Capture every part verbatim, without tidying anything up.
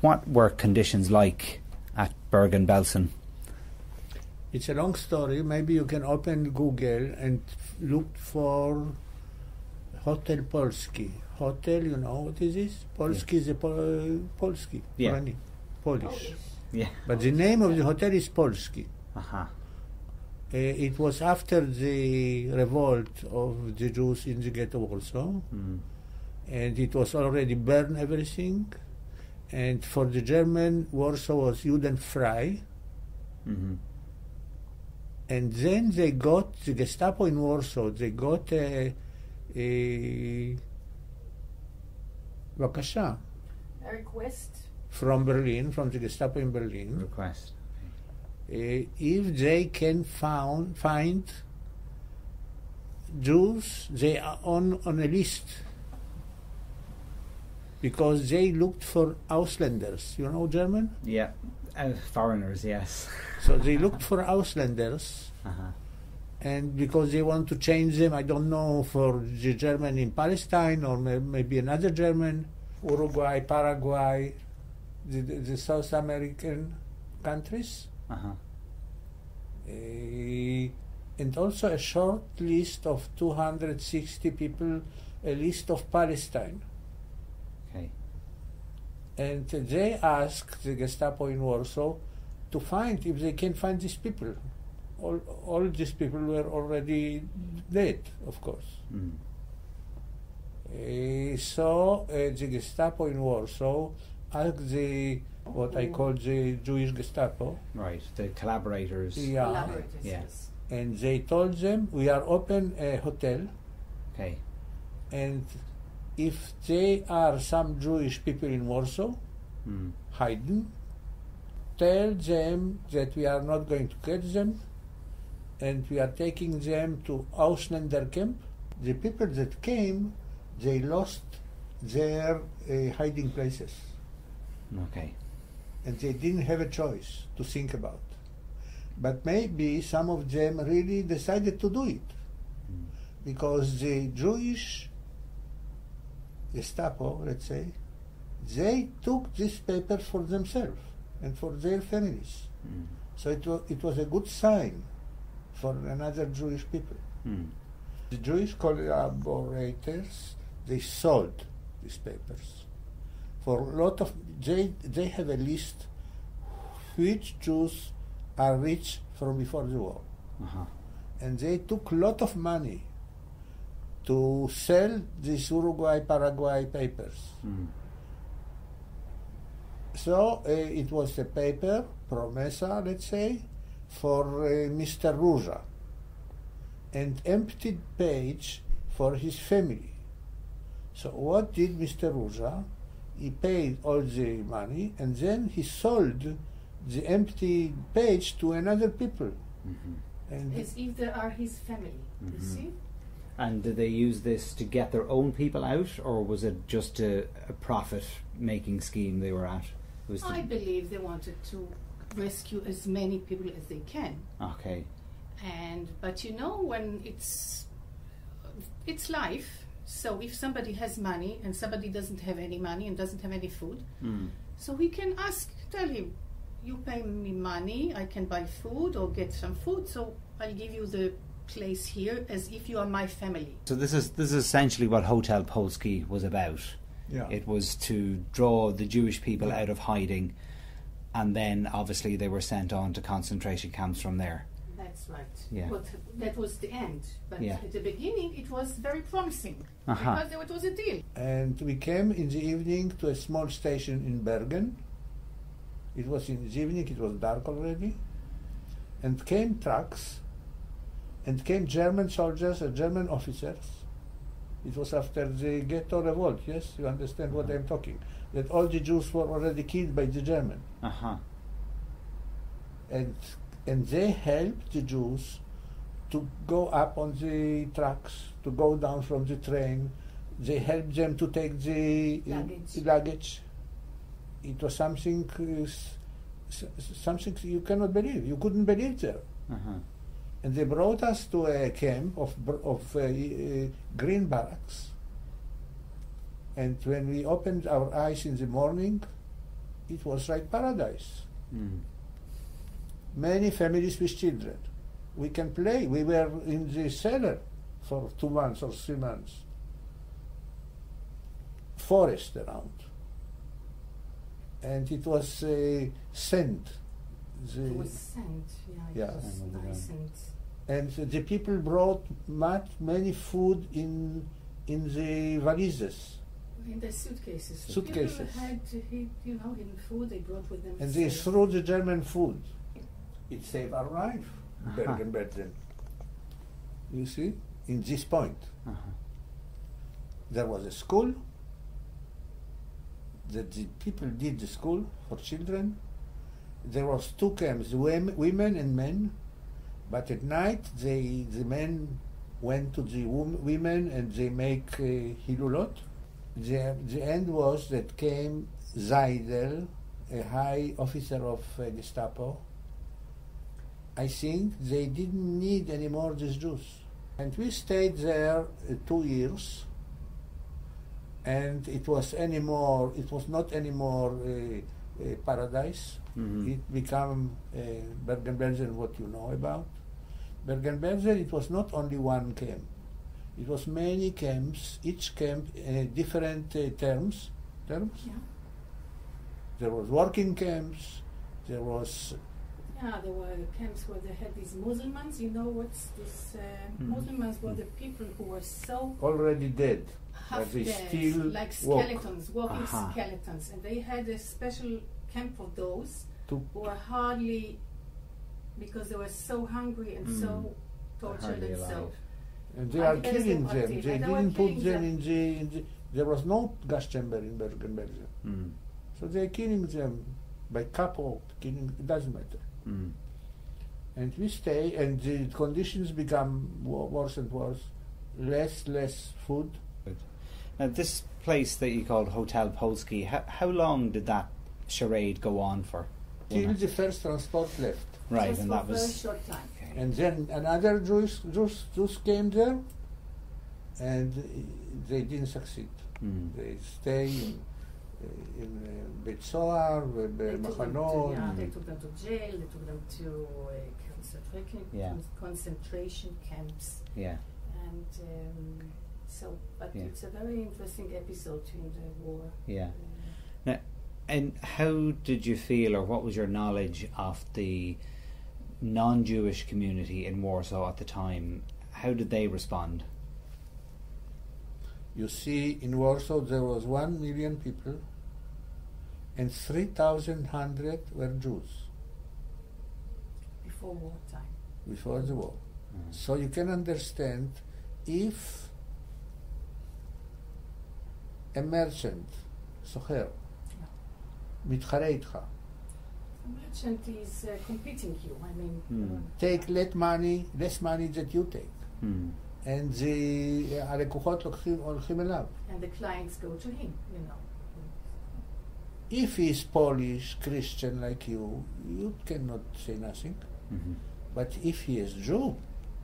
what were conditions like at Bergen-Belsen? It's a long story. Maybe you can open Google and look for Hotel Poski. Hotel, you know what is this? Polski yeah. is a Pol- Polski, yeah. Polish. Polish. Yeah. But the name of the hotel is Polski. Uh-huh. Uh, it was after the revolt of the Jews in the ghetto also. Mm. And it was already burned everything. And for the German, Warsaw was Judenfrei. Mm-hmm. And then they got, the Gestapo in Warsaw, they got a, a Vakasha. A request? From Berlin, from the Gestapo in Berlin. Request. Okay. Uh, if they can found, find Jews, they are on, on a list. Because they looked for Ausländers. You know German? Yeah, uh, foreigners, yes. So they looked for Ausländers. Uh-huh. And because they want to change them, I don't know, for the German in Palestine or may, maybe another German, Uruguay, Paraguay, the, the, the South American countries. Uh-huh. Uh, and also a short list of two hundred sixty people, a list of Palestine. Okay. And uh, they asked the Gestapo in Warsaw to find if they can find these people. All, all these people were already dead, of course. Mm. Uh, so uh, the Gestapo in Warsaw asked the, what I call the Jewish Gestapo. Right, the collaborators. Yeah. Collaborators, yeah. yes. And they told them, we are open a hotel. Okay. And if there are some Jewish people in Warsaw, mm. hiding, tell them that we are not going to catch them, and we are taking them to Ausländer camp. The people that came, they lost their uh, hiding places. Okay. And they didn't have a choice to think about. But maybe some of them really decided to do it. Mm. Because the Jewish Gestapo, let's say, they took this paper for themselves and for their families. Mm. So it was, it was a good sign for another Jewish people. Mm. The Jewish collaborators, they sold these papers. For a lot of, they, they have a list which Jews are rich from before the war. Uh-huh. And they took a lot of money to sell these Uruguay, Paraguay papers. Mm. So uh, it was a paper, promesa, let's say, for uh, Mister Ruja, and empty page for his family. So what did Mister Ruja? He paid all the money, and then he sold the empty page to another people. Mm-hmm. And as if they are his family, mm-hmm. you see? And did they use this to get their own people out, or was it just a, a profit-making scheme they were at? Was I believe they wanted to rescue as many people as they can. Okay. And but you know, when it's it's life. So if somebody has money and somebody doesn't have any money and doesn't have any food, mm. so we can ask, tell him, you pay me money, I can buy food or get some food, so I'll give you the place here as if you are my family. So this is this is essentially what Hotel Poski was about. Yeah. It was to draw the Jewish people out of hiding, and then obviously they were sent on to concentration camps from there. That's right. Yeah. But that was the end. But yeah. at the beginning it was very promising, uh-huh. because it was a deal. And we came in the evening to a small station in Bergen. It was in the evening, it was dark already. And came trucks, and came German soldiers and German officers. It was after the ghetto revolt, yes? You understand what I'm talking? That all the Jews were already killed by the German. Uh-huh. And and they helped the Jews to go up on the trucks, to go down from the train. They helped them to take the luggage. Uh, luggage. It was something, uh, s- something you cannot believe. You couldn't believe there. Uh-huh. And they brought us to a camp of of uh, uh, green barracks. And when we opened our eyes in the morning, it was like paradise. Mm. Many families with children. We can play. We were in the cellar for two months or three months. Forest around. And it was uh, scent. The It was scent, yeah, it Yeah. was nice and and the people brought much, many food in in the valises. in the suitcases. The Suitcases. People had, he- you know, hidden food they brought with them. And to they save. threw the German food. It saved our life, Uh-huh. Bergen-Belsen. You see, in this point, Uh-huh. there was a school. That the people did the school for children. There was two camps, wom- women and men. But at night, they the men went to the wom- women and they make uh, hilulot. The, the end was that came Seidel, a high officer of uh, Gestapo. I think they didn't need anymore these Jews. And we stayed there uh, two years. And it was anymore. It was not anymore uh, a paradise. Mhm. It became uh, Bergen-Belsen, what you know about. Bergen-Belsen, it was not only one camp. It was many camps, each camp uh, different uh, terms. Terms. Yeah. There was working camps. There was Yeah, there were camps where they had these Muslims. You know what's this? Uh, Mm. Muslims were the people who were so already dead. half But they dead, still like walk. skeletons, walking Aha. skeletons, and they had a special camp for those To who were hardly, because they were so hungry and so Mm. tortured Hardly and so. alive. and they I are think that is killing what them. it is. They And they were didn't put killing them them. in the, in the. There was no gas chamber in Bergen-Belsen, Mm. so they're killing them by couple. Killing it doesn't matter. Mm. And we stay, and the conditions become wo- worse and worse. Less, less food. Now, this place that you called Hotel Poski, how, how long did that charade go on for? Till the first transport left. Right, Just and for that a very was. short time. Okay. And then another Jews, Jews, Jews came there, and uh, they didn't succeed. Mm. They stay in, uh, in uh, Beit Sohar, uh, They took, them to, Machanot. yeah, they took them to jail, they took them to uh, concentration, Yeah. concentration camps. Yeah. And um, so, but Yeah. it's a very interesting episode in the war. Yeah. Uh, Now, and how did you feel, or what was your knowledge of the non-Jewish community in Warsaw at the time? How did they respond? You see, in Warsaw there was one million people, and three thousand hundred were Jews before wartime. before the war. Mm. So you can understand if a merchant, socher, מתחרה איתך, The merchant is uh, competing you. I mean, Hmm. uh, take less money, less money that you take, Mm. and the הלקוחות לוקחים, הולכים אליו. and the clients go to him. You know. If he is Polish, Christian like you, you cannot say nothing. Mm-hmm. But if he is Jew,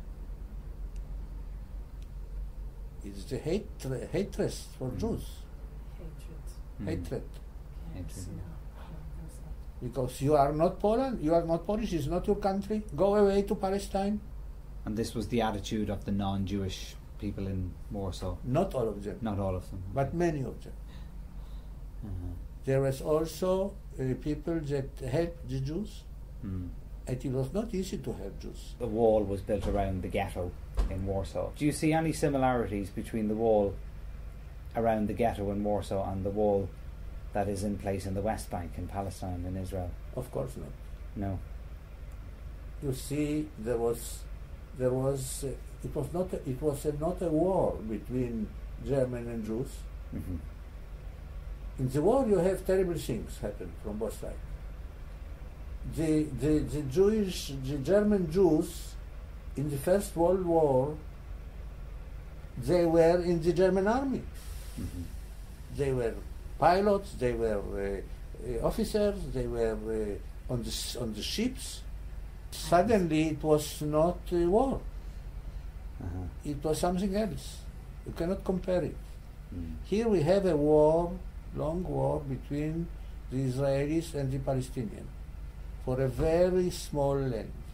it's the hate, hatred for Mm. Jews. Hatred. Mm. Hatred. Yes, Hatred, no, yeah. no, that's not- Because you are not Poland, you are not Polish, it's not your country. Go away to Palestine. And this was the attitude of the non-Jewish people in Warsaw. Not all of them, Not all of them. but many of them. Uh-huh. There was also uh, people that helped the Jews, Mm. and it was not easy to help Jews. The wall was built around the ghetto in Warsaw. Do you see any similarities between the wall around the ghetto in Warsaw and the wall that is in place in the West Bank in Palestine in Israel? Of course not. No. You see, there was, there was, uh, it was not, a, it was a, not a war between German and Jews. Mm-hmm. In the war, you have terrible things happen from both sides. The, the, the Jewish, the German Jews in the First World War, they were in the German army. Mm-hmm. They were pilots, they were uh, uh, officers, they were uh, on the s- on the ships. Suddenly, it was not a war. Uh-huh. It was something else. You cannot compare it. Mm. Here we have a war, long war between the Israelis and the Palestinians, for a very small land.